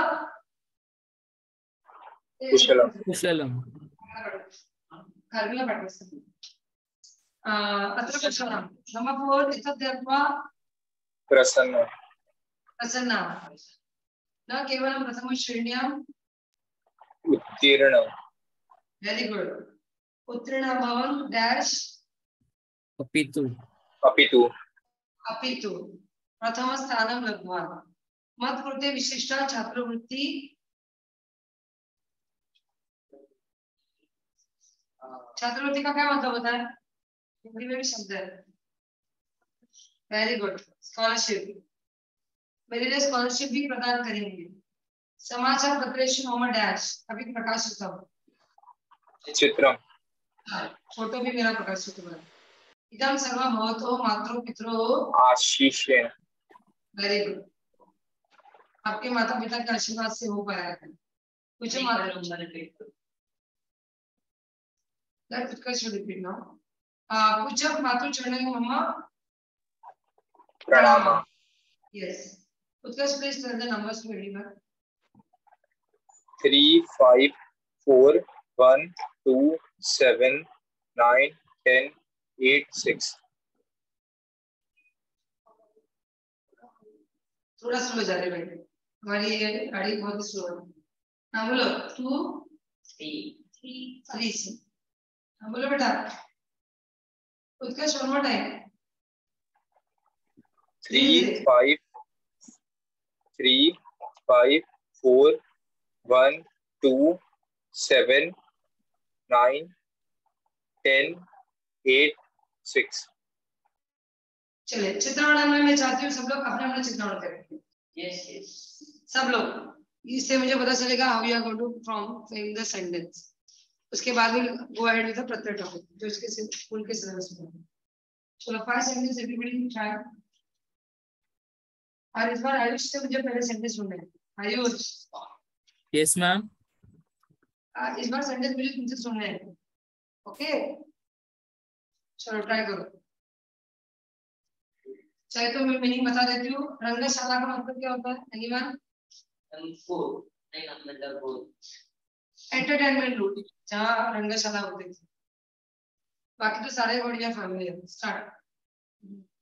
कुशलम. कुशलम. कर्मला पाठवस्त. अत्र कुशलम. नमः इतः देवा प्रसन्न. प्रसन्न. न केवलं प्रथम श्रेण्याम् उत्तीर्ण. Very good. उत्तीर्ण भवन डैश अपितु. अपितु. अपितु प्रथम स्थानं लब्ध्वा. मत कृते विशिष्टा छात्रवृत्ति छात्रवृत्ति का क्या मतलब होता है? हिंदी में भी शब्द है. Very good. स्कॉलरशिप. मेरे लिए स्कॉलरशिप भी प्रदान करेंगे. समाचार पत्रेषु मम डैश अभी प्रकाशितम्. चित्रम. फोटो भी मेरा प्रकाशित हुआ. इदं सर्वं भवतो मातरो पितरो आशीषेण. Very good. आपके माता पिता के आशीर्वाद से हो पाया है. कुछ माता That Utkarsh will repeat now. Uh, Puja Matu Chanang Mama Pranama. Yes. Utkarsh, please tell the numbers to everyone. Three, five, four, one, two, seven, nine, ten, eight six. थोड़ा स्लो जा रही है भाई, हमारी ये गाड़ी बहुत स्लो है। हाँ बोलो टू थ्री थ्री थ्री से। हाँ बोलो बेटा, Utkarsh one more time. Three five three five four one two seven nine ten eight six. चलिए चित्रावरण में मैं चाहती हूँ सब लोग अपने अपने चित्रावरण करें। यस यस सब लोग, इससे मुझे पता चलेगा how you are going to from frame the sentence. उसके बाद will go ahead with the प्रत्यय टॉपिक जो इसके स्कूल के सिलेबस में है। चलो फाइव सेंटेंस एवरीबॉडी ट्राई। और इस बार आयुष से मुझे पहले सेंटेंस सुनना है। Ayush yes ma'am. इस बार सेंटेंस मुझे तुमसे सुनना है, ओके? चलो ट्राई करो। चाहे तो मैं मीनिंग बता देती हूँ। रंगशाला का मतलब क्या होता है? एनीवन? एंटरटेनमेंट रूम, जहाँ रंगशाला होती थी। बाकी तो सारे बढ़िया फैमिली है। स्टार्ट।